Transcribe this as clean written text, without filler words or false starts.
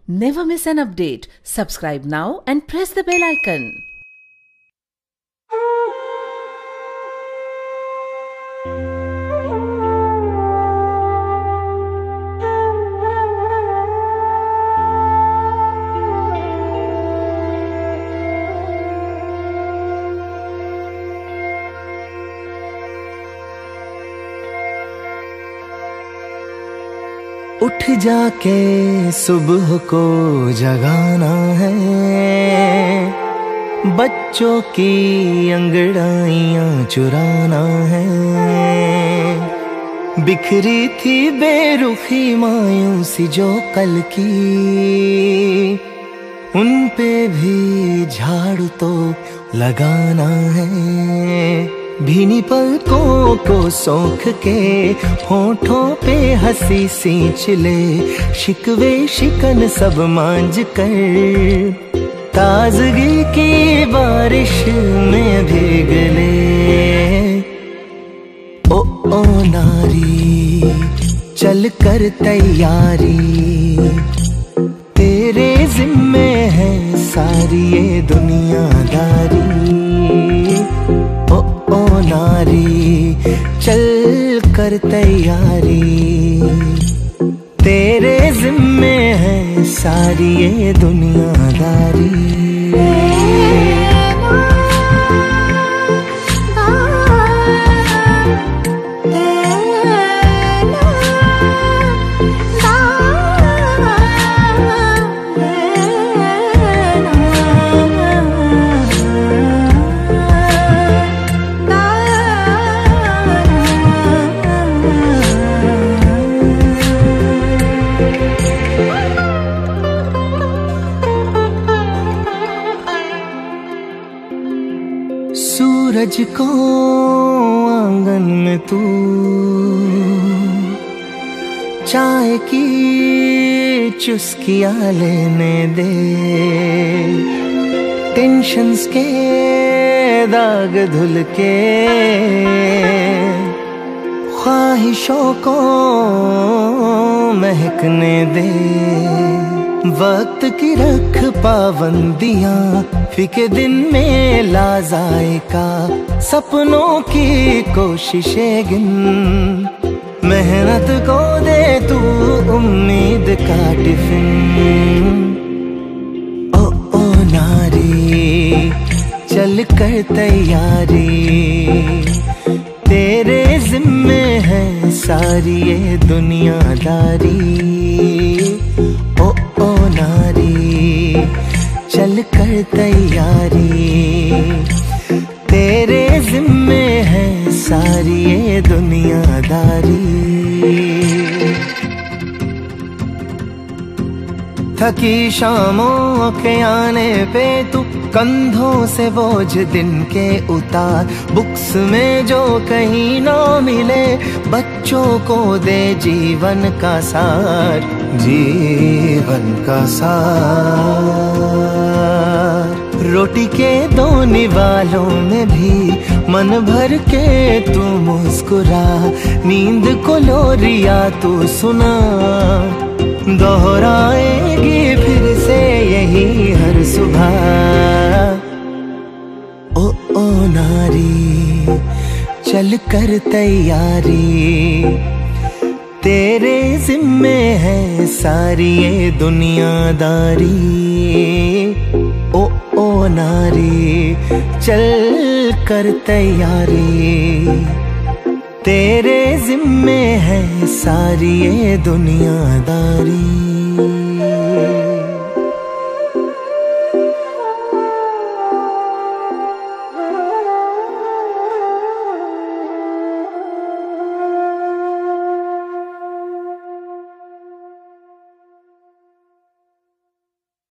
Never miss an update. Subscribe now and press the bell icon. उठ जाके सुबह को जगाना है, बच्चों की अंगड़ाइयां चुराना है। बिखरी थी बेरुखी मायूसी जो कल की, उन पे भी झाड़ू तो लगाना है। भीनी पलकों को सोख के होठों पे हंसी सींच ले, शिकवे शिकन सब मांझ कर ताजगी की बारिश में भीग ले। ओ नारी चल कर तैयारी, तेरे जिम्मे है सारी ये दुनियादारी। ओ नारी चल कर तैयारी, तेरे जिम्मे है सारी ये दुनियादारी। सूरज को आंगन में तू चाय की चुस्कियां लेने दे, टेंशन्स के दाग धुल के ख्वाहिशों को महकने दे। वक्त की रख पाबंदियां फिके दिन में ला जायका, सपनों की कोशिशें गिन, मेहनत को दे तू उम्मीद का टिफिन। ओ नारी चल कर तैयारी, तेरे जिम्मे है सारी ये दुनियादारी। ओ नारी चल कर तैयारी, तेरे जिम्मे है सारी ये दुनियादारी। थकी शामों के आने पे तू कंधों से बोझ दिन के उतार, बुक्स में जो कहीं ना मिले बच्चों को दे जीवन का सार, जीवन का सार। रोटी के दो निवालों में भी मन भर के तू मुस्कुरा, नींद को लोरिया तू सुना, दोहराएगी फिर से यही हर सुबह। ओ नारी चल कर तैयारी, तेरे जिम्मे है सारी ये दुनियादारी। ओ नारी चल कर तैयारी, तेरे जिम्मे है सारी ये दुनियादारी।